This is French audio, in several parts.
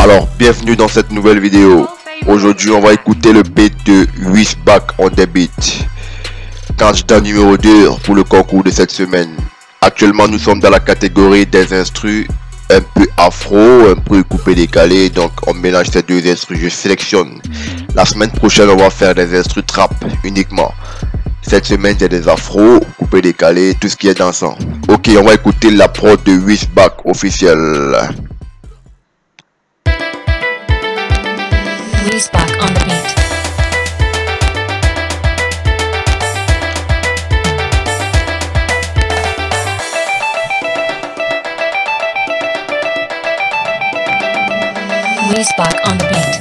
Alors, bienvenue dans cette nouvelle vidéo. Aujourd'hui, on va écouter le beat de Wishback on the beat, candidat numéro 2 pour le concours de cette semaine. Actuellement, nous sommes dans la catégorie des instrus un peu afro, un peu coupé décalé, donc on mélange ces deux instrus. Je sélectionne. La semaine prochaine, on va faire des instrus trap uniquement. Cette semaine, c'est des afro, coupé décalé, tout ce qui est dansant. Ok, on va écouter la prod de Wishback officiel. Wishback on the beat. Wishback on the beat.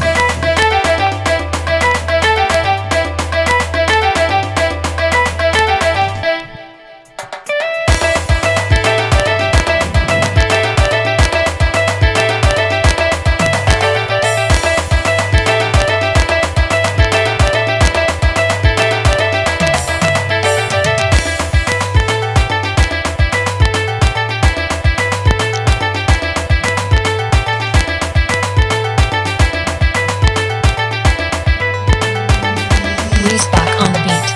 Wishback on the beat.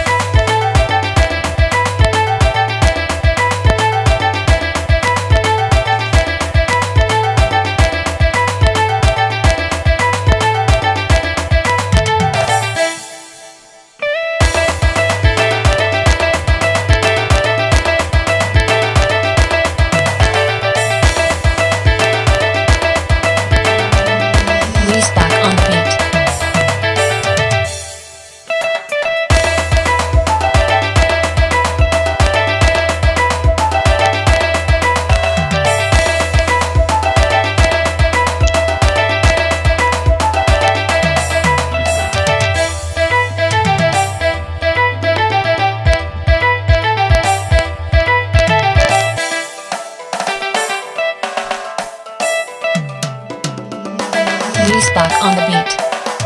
Wishback on the beat. Wishback on the beat.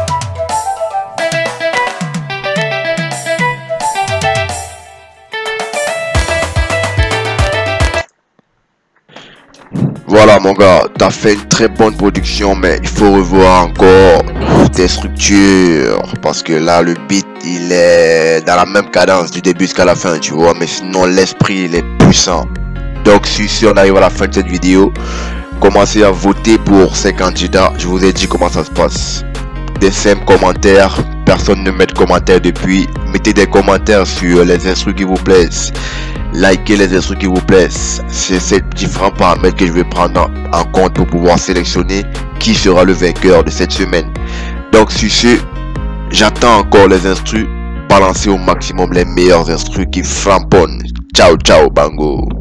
Voilà mon gars, t'as fait une très bonne production, mais il faut revoir encore tes structures, parce que là le beat il est dans la même cadence du début jusqu'à la fin, tu vois, mais sinon l'esprit il est puissant. Donc si on arrive à la fin de cette vidéo, commencez à voter pour ces candidats. Je vous ai dit comment ça se passe. Des simples commentaires, personne ne met de commentaires depuis. Mettez des commentaires sur les instrus qui vous plaisent. Likez les instrus qui vous plaisent. C'est ces différents paramètres que je vais prendre en compte pour pouvoir sélectionner qui sera le vainqueur de cette semaine. Donc sur ce, j'attends encore les instrus. Balancez au maximum les meilleurs instrus qui frapponnent. Ciao ciao bango.